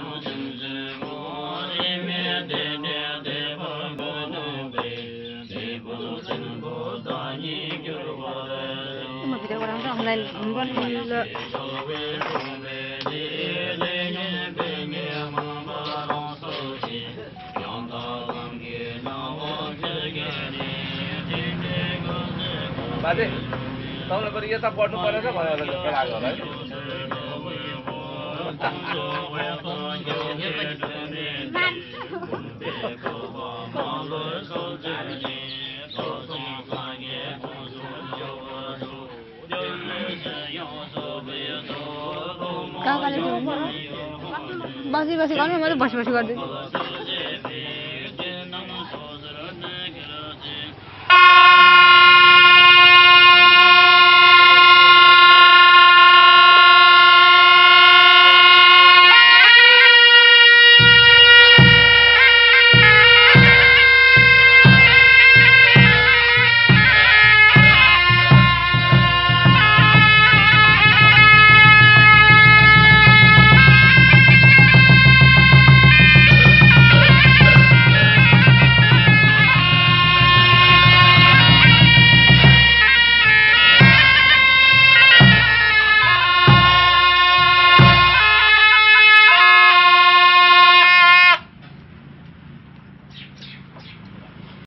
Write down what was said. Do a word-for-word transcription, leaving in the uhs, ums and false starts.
mà video của đang trong này vẫn là बाजे तपाईँलाई पनि यता पढ्नु परेछ भनेर जस्तो लाग्यो होला है बसी बसी गर्नु म त बसी बसी गर्दै